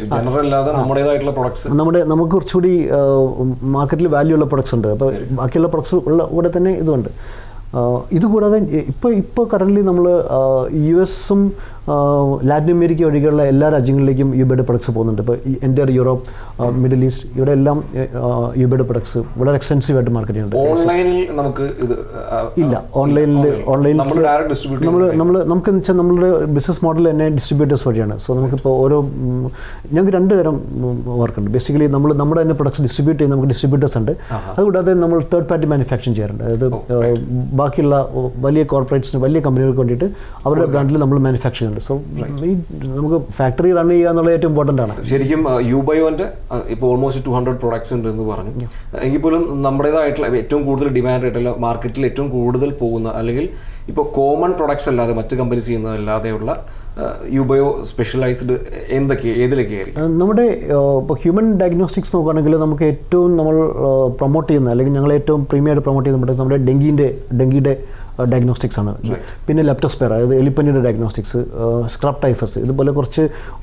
നമുക്ക് കുറച്ചുകൂടി മാർക്കറ്റിൽ വാല്യൂ ഉള്ള പ്രൊഡക്ട്സ് ഉണ്ട്. അപ്പോൾ ബാക്കിയുള്ള പ്രൊഡക്ട്സ് ഉള്ള കൂടെ തന്നെ ഇതുണ്ട്. ഇതുകൂടാതെ ഇപ്പോൾ കറൻ്റ്ലി നമ്മൾ US-ഉം ലാറ്റിൻ അമേരിക്ക ഒഴികെയുള്ള എല്ലാ രാജ്യങ്ങളിലേക്കും യൂബയുടെ പ്രൊഡക്ട്സ് പോകുന്നുണ്ട്. ഇപ്പോൾ എൻ്റയർ യൂറോപ്പ്, മിഡിൽ ഈസ്റ്റ്, ഇവിടെ എല്ലാം യൂബയുടെ പ്രൊഡക്ട്സ് വളരെ എക്സ്റ്റെൻസീവ് ആയിട്ട് മാർക്കറ്റ് ചെയ്യുന്നുണ്ട്. ഇല്ല, ഓൺലൈനിൽ നമുക്ക് വെച്ചാൽ നമ്മളുടെ ബിസിനസ് മോഡൽ തന്നെ ഡിസ്ട്രിബ്യൂട്ടേഴ്സ് വഴിയാണ്. സോ നമുക്കിപ്പോൾ ഞങ്ങൾക്ക് 2 തരം വർക്കുണ്ട്. ബേസിക്കലി നമ്മുടെ തന്നെ പ്രൊഡക്ട്സ് ഡിസ്ട്രിബ്യൂട്ട് ചെയ്യുന്ന നമുക്ക് ഡിസ്ട്രിബ്യൂട്ടേഴ്സ് ഉണ്ട്. അതുകൂടാതെ നമ്മൾ തേർഡ് പാർട്ടി മാനുഫാക്ചറിങ് ചെയ്യാറുണ്ട്. അതായത് ബാക്കിയുള്ള വലിയ കോർപ്പറേറ്റ്സിന്, വലിയ കമ്പനികൾക്ക് വേണ്ടിയിട്ട് അവരുടെ ബ്രാൻഡിൽ നമ്മൾ മാനുഫാക്ചർ ചെയ്യുന്നുണ്ട്. സോ നമുക്ക് ഫാക്ടറി റൺ ചെയ്യുക എന്നുള്ളത് ഏറ്റവും ഇമ്പോർട്ടൻ്റ് ആണ്. ശരിക്കും യൂബയോന്റെ ഇപ്പോൾ ഓൾമോസ്റ്റ് 200 പ്രൊഡക്ട്സ് ഉണ്ട് എന്ന് പറഞ്ഞു. എങ്കിൽ പോലും നമ്മുടേതായിട്ടുള്ള ഏറ്റവും കൂടുതൽ ഡിമാൻഡ് ആയിട്ടുള്ള മാർക്കറ്റിൽ ഏറ്റവും കൂടുതൽ പോകുന്ന, അല്ലെങ്കിൽ ഇപ്പോൾ കോമൺ പ്രൊഡക്ട്സ് അല്ലാതെ മറ്റ് കമ്പനീസ് ചെയ്യുന്നതല്ലാതെയുള്ള യൂബയോ സ്പെഷ്യലൈസ്ഡ് ഏതിലൊക്കെയായിരിക്കും? നമ്മുടെ ഇപ്പോൾ ഹ്യൂമൻ ഡയഗ്നോസ്റ്റിക്സ് നോക്കുകയാണെങ്കിൽ നമുക്ക് ഏറ്റവും നമ്മൾ പ്രൊമോട്ട് ചെയ്യുന്ന, അല്ലെങ്കിൽ ഞങ്ങൾ ഏറ്റവും പ്രീമിയം ആയിട്ട് പ്രൊമോട്ട് ചെയ്യുന്ന നമ്മുടെ ഡെങ്കിയുടെ ഡയഗ്നോസ്റ്റിക്സ് ആണ്. പിന്നെ ലെപ്റ്റോസ്പെയർ, അതായത് എലിപ്പനിയുടെ ഡയഗ്നോസ്റ്റിക്സ്, സ്ക്രബ് ടൈഫസ്, ഇതുപോലെ കുറച്ച്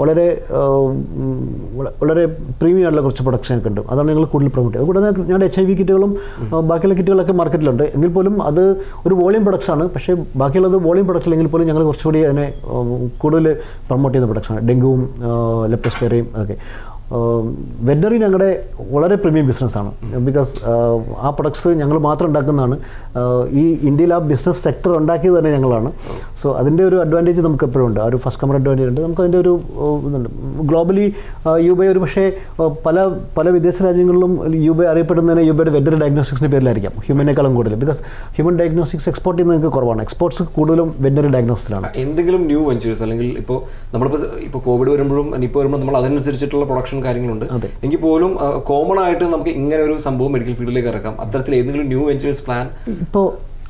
വളരെ പ്രീമിയം ആയിട്ടുള്ള കുറച്ച് പ്രൊഡക്ട്സ് ഒക്കെ ഉണ്ട്. അതാണ് ഞങ്ങൾ കൂടുതൽ പ്രൊമോട്ട് ചെയ്യുന്നത്. അതുകൂടാതെ ഞങ്ങളുടെ HIV കിറ്റുകളും ബാക്കിയുള്ള കിറ്റുകളൊക്കെ മാർക്കറ്റിലുണ്ട്. എങ്കിൽ പോലും അത് ഒരു വോളിയം പ്രൊഡക്ട്സ് ആണ്. പക്ഷേ ബാക്കിയുള്ളത് വോളിയം പ്രൊഡക്റ്റ് അല്ലെങ്കിൽ പോലും ഞങ്ങൾ കുറച്ചുകൂടി അതിനെ കൂടുതൽ പ്രൊമോട്ട് ചെയ്യുന്ന പ്രൊഡക്ട്സ് ആണ്, ഡെങ്കുവും ലെപ്റ്റോസ്പെയറയും ഒക്കെ. വെറ്റിനറി ഞങ്ങളുടെ വളരെ പ്രീമിയം ബിസിനസ്സാണ്. ബിക്കോസ് ആ പ്രൊഡക്ട്സ് ഞങ്ങൾ മാത്രം ഉണ്ടാക്കുന്നതാണ്. ഈ ഇന്ത്യയിൽ ആ ബിസിനസ് സെക്ടർ ഉണ്ടാക്കിയത് തന്നെ ഞങ്ങളാണ്. സോ അതിൻ്റെ ഒരു അഡ്വാൻറ്റേജ് നമുക്ക് എപ്പോഴും ഉണ്ട്. ആ ഒരു ഫസ്റ്റ് കമർ അഡ്വാൻറ്റേജ് ഉണ്ട്. നമുക്ക് അതിൻ്റെ ഒരു ഇതുണ്ട്. ഗ്ലോബലി യൂബൈ ഒരു പക്ഷേ പല വിദേശ രാജ്യങ്ങളിലും യൂബൈ അറിയപ്പെടുന്നതിന് യൂബൈയുടെ വെറ്റിനറി ഡയഗ്നോസ്റ്റിക്സിൻ്റെ പേരിലായിരിക്കാം, ഹ്യൂമനേക്കാളും കൂടുതൽ. ബിക്കോസ് ഹ്യൂമൻ ഡയഗ്നോസ്റ്റിക്സ് എക്സ്പോർട്ട് ചെയ്യുന്നത് നിങ്ങൾക്ക് കുറവാണ്. എക്സ്പോർട്സ് കൂടുതലും വെറ്റിനറി ഡയഗ്നോസ്റ്റിക്സിലാണ്. എന്തെങ്കിലും ന്യൂ വെഞ്ചേഴ്സ്, അല്ലെങ്കിൽ ഇപ്പോൾ കോവിഡ് വരുമ്പോഴും ഇപ്പോൾ വരുമ്പോൾ നമ്മൾ അതിനനുസരിച്ചിട്ടുള്ള പ്രൊഡക്ഷൻ കാര്യങ്ങളുണ്ട്. എങ്കിൽ പോലും കോമൺ ആയിട്ട് നമുക്ക് ഇങ്ങനെ ഒരു സംഭവം മെഡിക്കൽ ഫീൽഡിലേക്ക് ഇറക്കാം. അത്തരത്തിൽ ഏതെങ്കിലും ന്യൂ വെഞ്ചേഴ്സ് പ്ലാൻ? ഇപ്പോൾ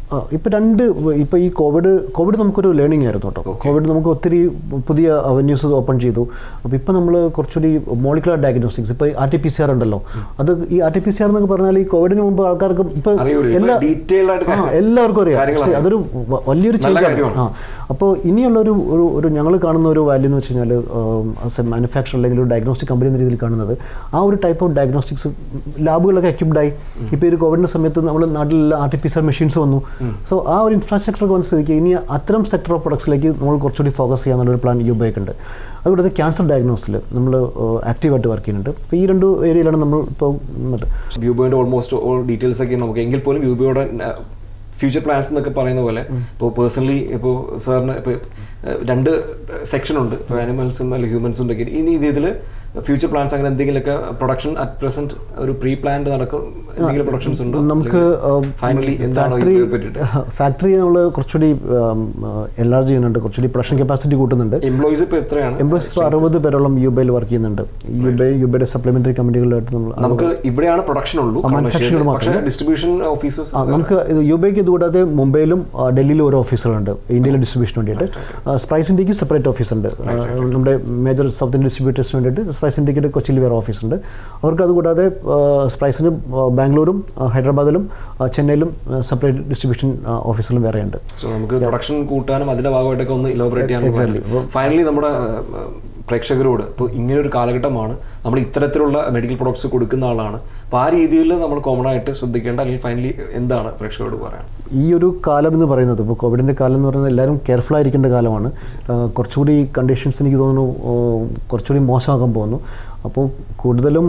ഇപ്പോൾ ഈ കോവിഡ് നമുക്കൊരു ലേണിംഗ് ആയിരുന്നു കേട്ടോ. കോവിഡ് നമുക്ക് ഒത്തിരി പുതിയ അവന്യൂസ് ഓപ്പൺ ചെയ്തു. അപ്പോൾ ഇപ്പോൾ നമ്മൾ കുറച്ചുകൂടി മോളിക്കുലർ ഡയഗ്നോസ്റ്റിക്സ്, ഇപ്പോൾ RT-PCR ഉണ്ടല്ലോ, അത് ഈ RT-PCR എന്നൊക്കെ പറഞ്ഞാൽ ഈ കോവിഡിന് മുമ്പ് ആൾക്കാർക്ക് ഇപ്പോൾ എല്ലാവർക്കും അറിയാം. പക്ഷേ അതൊരു വലിയൊരു ചേഞ്ചാണ്. അപ്പോൾ ഇനിയുള്ളൊരു ഞങ്ങൾ കാണുന്ന ഒരു വാല്യൂ എന്ന് വെച്ച് കഴിഞ്ഞാൽ ആസ് എ മാനുഫാക്ചർ അല്ലെങ്കിൽ ഒരു ഡയഗ്നോസ്റ്റിക് കമ്പനി എന്ന രീതിയിൽ കാണുന്നത് ആ ഒരു ടൈപ്പ് ഓഫ് ഡയഗ്നോസ്റ്റിക്സ് ലാബുകളൊക്കെ എക്യുപ്ഡായി. ഇപ്പോൾ ഒരു കോവിഡിൻ്റെ സമയത്ത് നമ്മുടെ നാട്ടിലെല്ലാം RT-PCR മെഷീൻസ് വന്നു. സോ ആ ഒരു ഇൻഫ്രാസ്ട്രക്ചർ വന്ന സ്ഥിതിക്ക് ഇനി അത്തരം സെക്ടർ ഓഫ് പ്രൊഡക്ട്സിലേക്ക് നമ്മൾ കുറച്ചുകൂടി ഫോക്കസ് ചെയ്യാന്നുള്ളൊരു പ്ലാൻ യൂബോയ്ക്കുണ്ട്. അതുകൂടാതെ ക്യാൻസർ ഡയഗ്നോസിൽ നമ്മൾ ആക്റ്റീവായിട്ട് വർക്ക് ചെയ്യുന്നുണ്ട്. അപ്പോൾ ഈ 2 ഏരിയയിലാണ് നമ്മൾ ഇപ്പോൾ യൂബോയുടെ ഓൾമോസ്റ്റ് ഓൾ ഡീറ്റെയിൽസ് ഒക്കെ നമുക്ക് എങ്കിൽ പോലും യൂബോയുടെ ഫ്യൂച്ചർ പ്ലാൻസ് എന്നൊക്കെ പറയുന്ന പോലെ ഇപ്പോൾ പേഴ്സണലി ഇപ്പോൾ സാറിന് ഇപ്പോൾ 2 സെക്ഷൻ ഉണ്ട്, ഇപ്പോൾ ആനിമൽസും അല്ലെങ്കിൽ ഹ്യൂമൻസും ഉണ്ടെങ്കിൽ ഇനി ഇതിൽ ഫ്യൂച്ചർ പ്ലാൻസ് അങ്ങനെ എന്തെങ്കിലുമൊക്കെ പ്രൊഡക്ഷൻ അറ്റ് പ്രസന്റ് ഒരു പ്രീ പ്ലാൻഡ് നടക്കും എന്തെങ്കിലും പ്രൊഡക്ഷൻസ് ഉണ്ടോ? നമുക്ക് ഫൈനലി എന്താണ് ഫാക്ടറി നമ്മൾ കുറച്ചുകൂടി എൻലാർജ് ചെയ്യുന്നുണ്ട്, കുറച്ചുകൂടി പ്രൊഡക്ഷൻ കപ്പാസിറ്റി കൂട്ടുന്നുണ്ട്. എംപ്ലോയീസ് ഇപ്പോൾ എത്രയാണ്? എംപ്ലോയീസ് ഇപ്പോൾ 60 പേരോളം യൂബയിൽ വർക്ക് ചെയ്യുന്നുണ്ട്. യൂബയുടെ സപ്ലിമെന്ററി കമ്പനികളായിട്ട് നമുക്ക് ഇവിടെയാണ് പ്രൊഡക്ഷൻ ഉള്ളൂ, ഡിസ്ട്രിബ്യൂഷൻ ഓഫീസസ് നമുക്ക് യൂബയ്ക്ക് ഇതുകൂടാതെ മുംബൈയിലും ഡൽഹിയിലും ഓരോ ഓഫീസുകളുണ്ട് ഇന്ത്യയിലെ ഡിസ്ട്രിബ്യൂഷന് വേണ്ടിയിട്ട്. സ്പൈസ് ഇന്ത്യക്ക് സെപ്പറേറ്റ് ഓഫീസുണ്ട്. നമ്മുടെ മേജർ സൗത്ത് ഇന്ത്യൻ ഡിസ്ട്രിബ്യൂട്ടേഴ്സിന് വേണ്ടിയിട്ട് സ്പൈസ് ഇന്ത്യക്ക് കൊച്ചിയിൽ വേറെ ഓഫീസുണ്ട്. അവർക്ക് അതുകൂടാതെ സ്പൈസിന് ബാംഗ്ലൂരും ഹൈദരാബാദിലും ചെന്നൈയിലും സെപ്പറേറ്റ് ഡിസ്ട്രിബ്യൂഷൻ ഓഫീസുകളും വേറെയുണ്ട്. സോ നമുക്ക് പ്രൊഡക്ഷൻ കൂട്ടാനും അതിൻ്റെ ഭാഗമായിട്ടൊക്കെ ഒന്ന് ഇലോബറേറ്റ് ചെയ്യാൻ ഫൈനലി നമ്മുടെ പ്രേക്ഷകരോട് ഇപ്പോൾ ഇങ്ങനൊരു കാലഘട്ടമാണ്, നമ്മൾ ഇത്തരത്തിലുള്ള മെഡിക്കൽ പ്രൊഡക്ട്സ് കൊടുക്കുന്ന ആളാണ്, അപ്പോൾ ആ രീതിയിൽ നമ്മൾ കോമൺ ആയിട്ട് ശ്രദ്ധിക്കേണ്ട അല്ലെങ്കിൽ ഫൈനലി എന്താണ് പ്രേക്ഷകരോട് പറയാൻ? ഈ ഒരു കാലം എന്ന് പറയുന്നത് ഇപ്പോൾ കോവിഡിൻ്റെ കാലം എന്ന് പറയുന്നത് എല്ലാവരും കെയർഫുൾ ആയിരിക്കേണ്ട കാലമാണ്. കുറച്ചുകൂടി കണ്ടീഷൻസ് എനിക്ക് തോന്നുന്നു കുറച്ചുകൂടി മോശമാകാൻ പോകുന്നു. അപ്പോൾ കൂടുതലും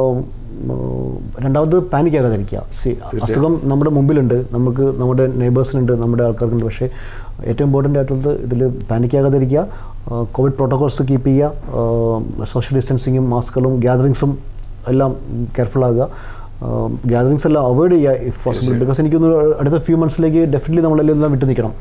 രണ്ടാമത് പാനിക് ആകാതിരിക്കുക. അസുഖം നമ്മുടെ മുമ്പിലുണ്ട്, നമുക്ക് നമ്മുടെ നെയ്ബേഴ്സിനുണ്ട്, നമ്മുടെ ആൾക്കാർക്കുണ്ട്. പക്ഷേ ഏറ്റവും ഇമ്പോർട്ടൻ്റ് ആയിട്ടുള്ളത് ഇതിൽ പാനിക് ആകാതിരിക്കുക, കോവിഡ് പ്രോട്ടോകോൾസ് കീപ്പ് ചെയ്യുക, സോഷ്യൽ ഡിസ്റ്റൻസിങ്ങും മാസ്കുകളും ഗ്യാതറിങ്സും എല്ലാം കെയർഫുൾ ആകുക. ഗ്യാതറിങ്സ് എല്ലാം അവോയ്ഡ് ചെയ്യുക ഇഫ് പോസിബിൾ. ബിക്കോസ് എനിക്കൊന്ന് അടുത്ത ഫ്യൂ മന്ത്സിലേക്ക് ഡെഫിനറ്റ്ലി നമ്മളെല്ലാം വിട്ടു നിൽക്കണം.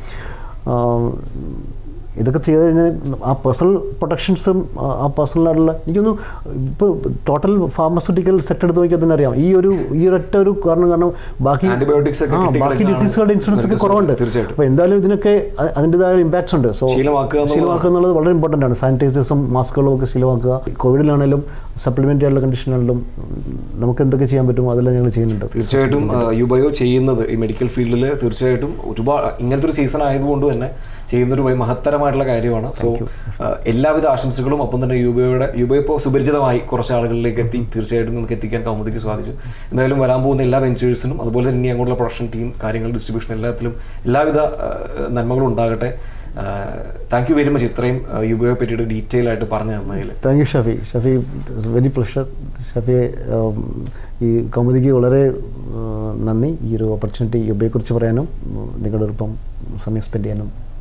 ഇതൊക്കെ ചെയ്ത് കഴിഞ്ഞാൽ ആ പേഴ്സണൽ പ്രൊട്ടക്ഷൻസും ആ പേഴ്സണലായിട്ടുള്ള എനിക്കൊന്ന് ഇപ്പോൾ ടോട്ടൽ ഫാർമസ്യൂട്ടിക്കൽ സെക്ടർ എടുത്ത് നോക്കിയാൽ തന്നെ അറിയാം ഈ ഒരൊറ്റ ഒരു കാരണം ബാക്കി ഡിസീസുകളുടെ ഇൻഷുറൻസ് ഒക്കെ കുറവുണ്ട്. അപ്പോൾ എന്തായാലും ഇതിനൊക്കെ അതിൻ്റെതായ ഇമ്പാക്ട്സ് ഉണ്ട്. സോ ശീലമാക്കുക എന്നുള്ളത് വളരെ ഇമ്പോർട്ടൻ്റ് ആണ്. സാനിറ്റൈസേഴ്സും മാസ്കുകളും ഒക്കെ ശീലമാക്കുക. കോവിഡിലാണെങ്കിലും സപ്ലിമെൻ്ററി ആയിട്ടുള്ള കണ്ടീഷനാണെങ്കിലും നമുക്ക് എന്തൊക്കെ ചെയ്യാൻ പറ്റുമോ അതെല്ലാം ഞങ്ങൾ ചെയ്യുന്നുണ്ട്. തീർച്ചയായിട്ടും യൂബയോ ചെയ്യുന്നത് ഈ മെഡിക്കൽ ഫീൽഡിൽ തീർച്ചയായിട്ടും ഒരുപാട് ഇങ്ങനത്തെ ഒരു സീസൺ ആയതുകൊണ്ട് തന്നെ ചെയ്യുന്നൊരു മഹത്തരമായിട്ടുള്ള കാര്യമാണ്. സോ എല്ലാവിധ ആശംസകളും. ഒപ്പം തന്നെ യൂബയോ ഇപ്പോൾ സുപരിചിതമായി കുറച്ച് ആളുകളിലേക്ക് എത്തി തീർച്ചയായിട്ടും നമുക്ക് എത്തിക്കാൻ കൗമുദിക്ക് സാധിച്ചു. എന്തായാലും വരാൻ പോകുന്ന എല്ലാ വെഞ്ചേഴ്സിനും അതുപോലെ തന്നെ ഇനി അങ്ങോട്ടുള്ള പ്രൊഡക്ഷൻ ടീം കാര്യങ്ങൾ ഡിസ്ട്രിബ്യൂഷൻ എല്ലാത്തിലും എല്ലാവിധ നന്മകളും ഉണ്ടാകട്ടെ. താങ്ക് യു വെരി മച്ച് ഇത്രയും യൂബയോയെ പറ്റിയിട്ട് ഡീറ്റെയിൽ ആയിട്ട് പറഞ്ഞു തന്നതിൽ. Thank you Shafi. It's very pleasure. ഷഫിയെ ഈ കൗമുദിക്ക് വളരെ നന്ദി. ഈ ഒരു ഓപ്പർച്യൂണിറ്റി യൂബയോയെക്കുറിച്ച് പറയാനും നിങ്ങളുടെ ഒപ്പം സമയം സ്പെൻഡ് ചെയ്യാനും